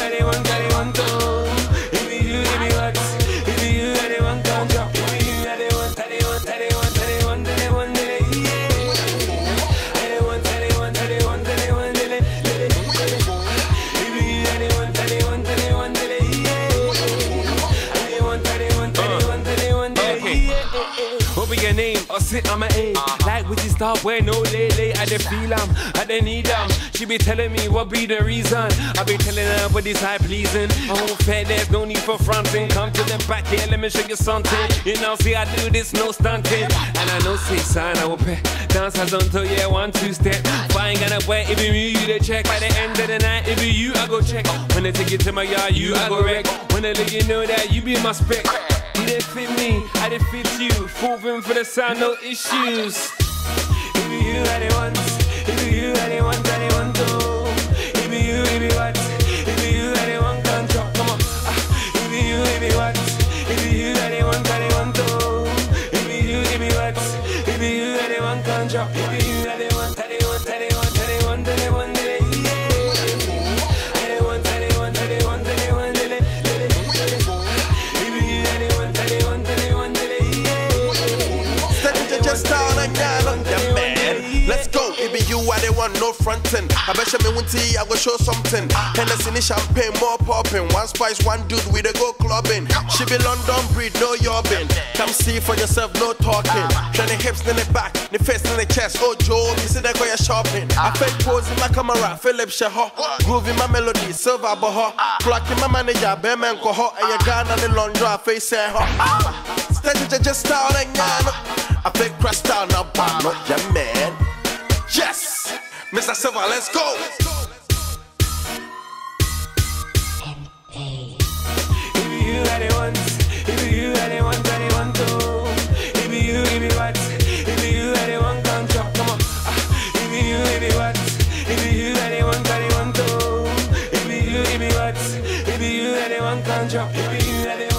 anyone, anyone, if you, if you what? If you, anyone, come drop. If you, anyone, anyone, anyone, anyone, anyone, yeah. Anyone, anyone, anyone, anyone, if you, anyone, anyone, anyone, yeah. Anyone, anyone, anyone, anyone, yeah. What be your name? Or sit on my A. Like with this start where no lay. I dey feel I dey need She be telling me what be the reason. I be telling her what is high pleasing. Oh, fair, there's no need for fronting. Come to the back here, let me show you something. You know, see, I do this, no stunting. And I know, say, son, I will pay. Dance has until, yeah, 1, 2 step. If I ain't gonna wait, if it me, you they check. By the end of the night, if it you, I go check. When I take you to my yard, you, I go wreck. When I let you know that you be my spec. You didn't fit me, I didn't fit you. Moving for the sound, no issues. If you had it once, if you had it once, anyone do. If you what? If you had it one, can't drop, come on. If you what? If you had it one, anyone do. If you what? If you had it one, can't drop. If you had it one, anyone, anyone, anyone, anyone, just down and down on the man. Let's go, it be you, I don't want no frontin'. I bet you me win tea, I go show something. Hennessy in champagne, more popping. One spice, one dude, we dey go clubbing. She be London breed, no yobbing. Come see for yourself, no talking. Try the hips in the back, the face in the chest. Oh Joe, you see that go you shopping. I fake pose in my camera, Philip Sheho. Groove in my melody, silver boho. Clock in my manager, Bearman Coho. And you gone on the laundry, I face say ho. Steady just down and down. I fake crust down now, but not your man. Yes, Mr. Silver, let's go. If you had it once, if you had it once, anyone do. If you what? If you had it one, can't drop, come on. If you what? If you had it one, anyone do. If you what? If you had it one, can't drop. If you had it